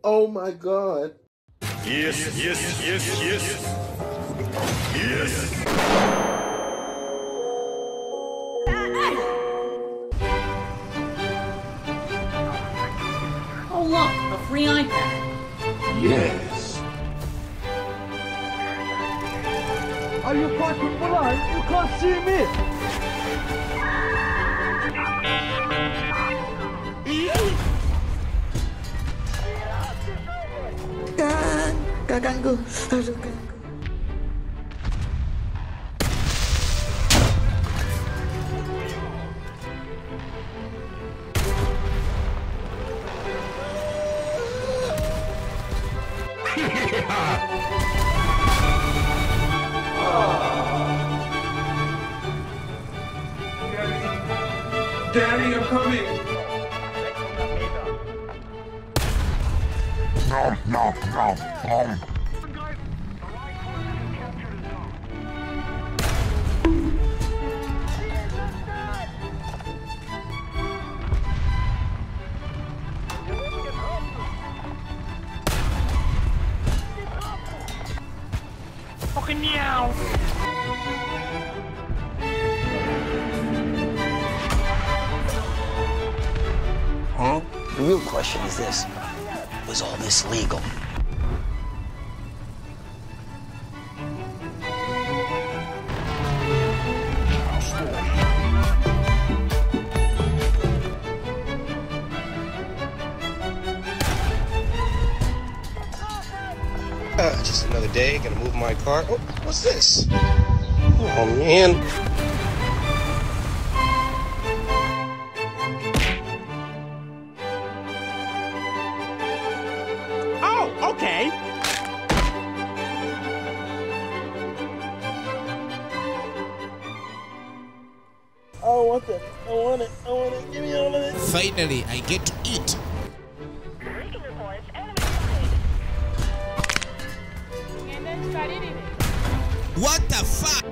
Oh my God. Yes, yes, yes, yes. Yes. Oh look, a free iPad. Yes. Are you fucking blind? You can't see me! Kakangku, aduh kakangku. Daddy, I'm coming. Nom, nom, nom, nom. Fucking meow! Huh? The real question is this. Was all this legal? Just another day, gonna move my car. Oh, what's this? Oh, man. Oh, okay! I want it. I want it. I want it. Give me all of it. Finally, I get to eat. What the fuck?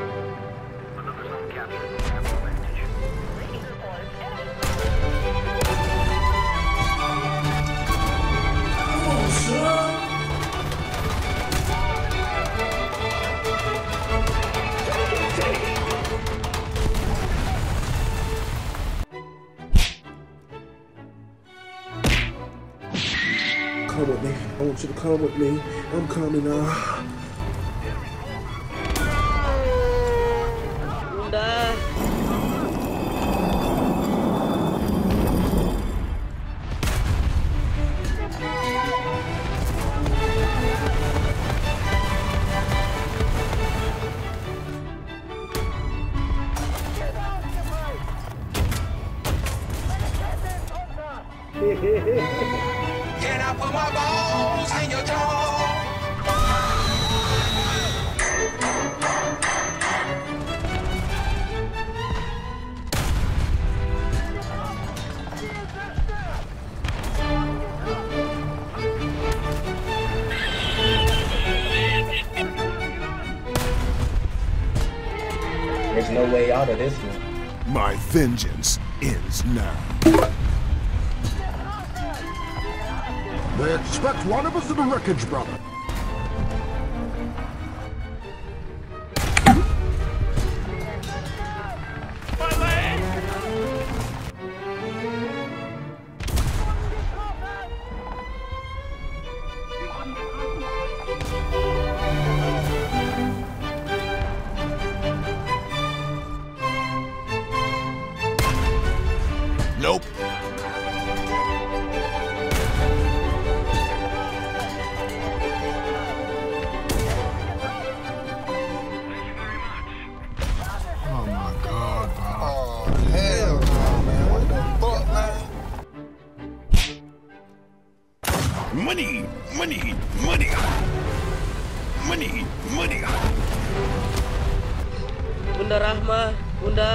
Come with me. I want you to come with me. I'm coming now. Bunda. Can I put my balls in your jaw? There's no way out of this one. My vengeance ends now. They expect one of us in the wreckage, brother. Nope. Oh my God, bro. Oh, hell no, man. What the fuck, man? Money, money, money. Money, money. Bunda Rahma, Bunda.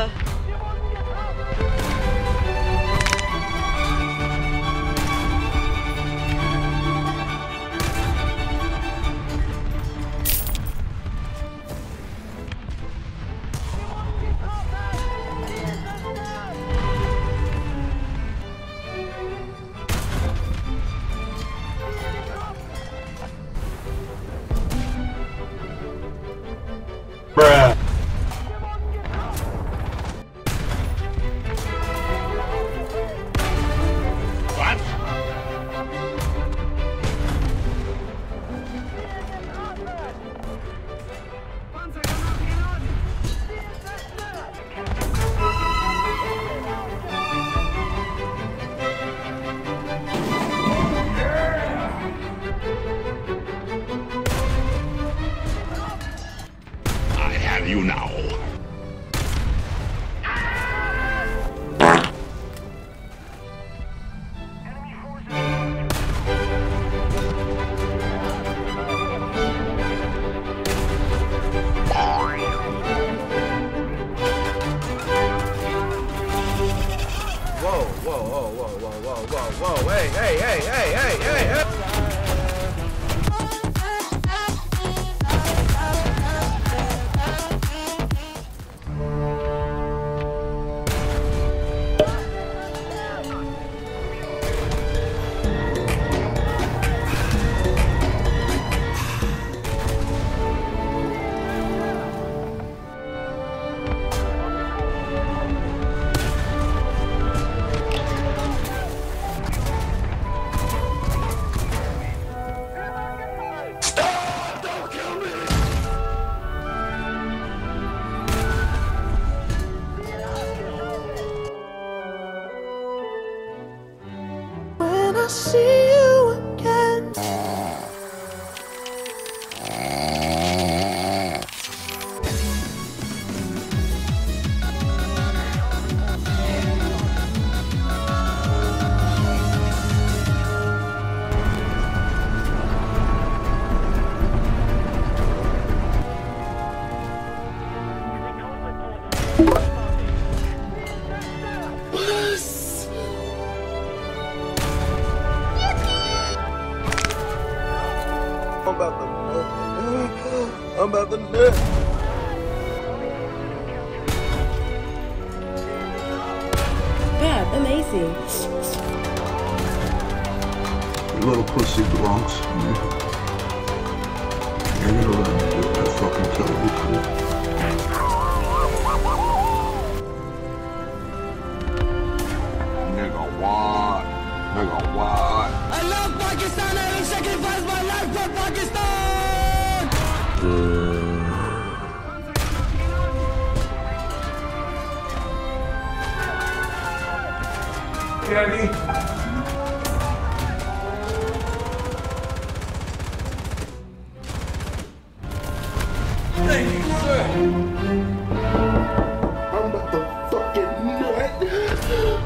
about to nut. I'm about to nut. Fab, amazing. You little pussy Bronx. You're gonna let me do that fucking television. Nigga, what? Nigga, what? I love Pakistan. I will sacrifice my life for Pakistan. Daddy. Thank you, sir. I'm about to fucking nut.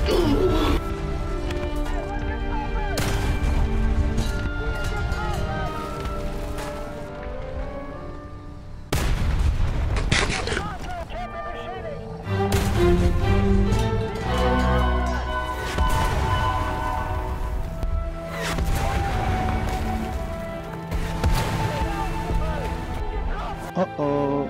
Uh-oh.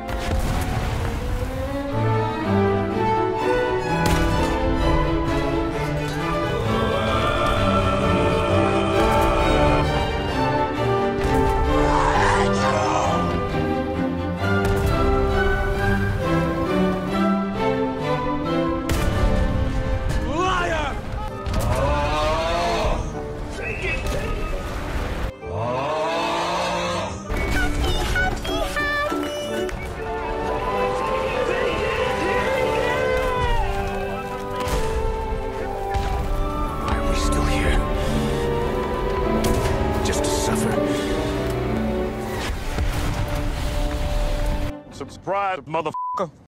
Subscribe, motherfucker.